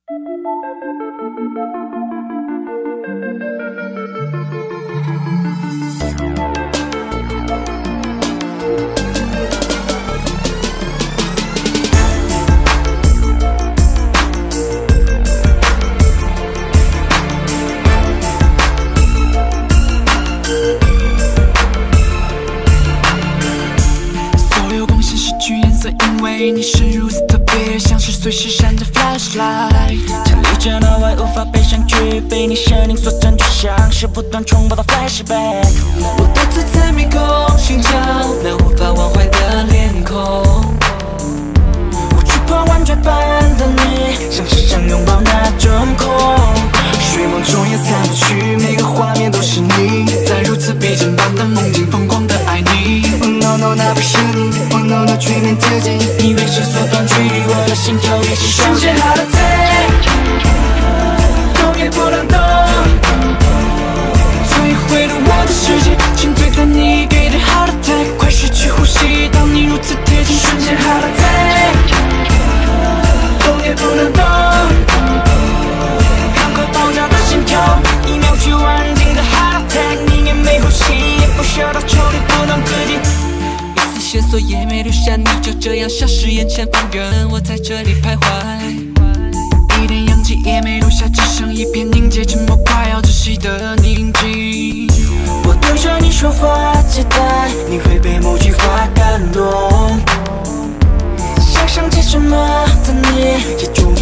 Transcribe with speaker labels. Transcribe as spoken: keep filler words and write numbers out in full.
Speaker 1: 因为你是如此特别，像是随时闪着 flashlight， 潜力着那外无法被删去，被你生命所占据，像是不断重播的 flashback。
Speaker 2: 我独自在迷宫寻找那无法忘怀的脸孔，
Speaker 1: 我惧怕完全般的你，像是想拥抱那种空。睡梦中也散不去，每个画面都是你，在如此逼真般的梦境，疯狂的爱你。Oh no no， 那不是你。Oh no no， 全面接近，你为谁所断距离，我的心跳也是瞬间 heart attack， 动也不能动，摧毁了我的世界，沉醉在你给的 heart attack， 快失去呼吸，当你如此贴近，瞬间 heart attack， 动也不能动，看快爆炸的心跳，一秒就安静的 heart attack， 你也没呼吸，也不需要到抽离，不能自己。
Speaker 2: 线索也没留下，你就这样消失眼前，放任我在这里徘徊，
Speaker 1: 一点氧气也没留下，只剩一片凝结，沉默快要窒息的宁静。我对着你说话，期待你会被某句话感动，想象起什么的你，也终于